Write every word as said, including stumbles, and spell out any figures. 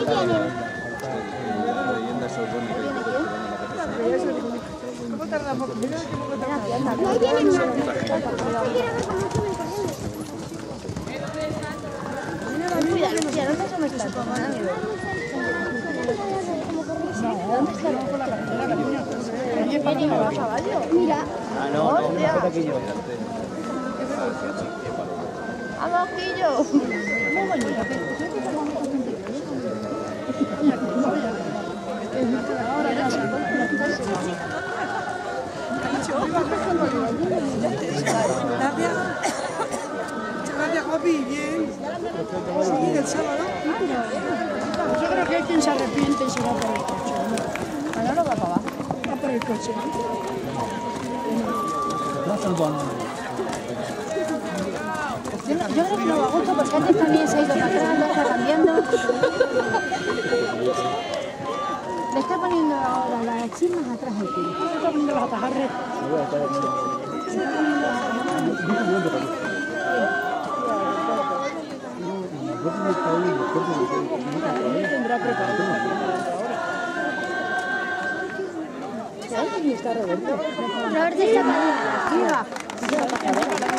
¿Cómo tardamos? Mira que poco tardamos. Mira, Lucía, ¿dónde se me está? ¿Dónde está la niña? Mira. Ah, no, no, no, aquí yo. ¡Vamos, pillo! Muy bonito. Gracias. Gracias, Jopi. Bien. Sí, el sábado. Yo creo que hay quien se arrepiente y se va por el coche. Ahora no va para abajo. Va por el coche. Yo, no, yo creo que no va a gusto porque antes también se ha ido para atrás, lo está cambiando. Le está poniendo ahora las chimas atrás del pie. Le está poniendo los atajarres. Tendrá preparado. ¿Sabes? Está Roberto. Roberto está para arriba.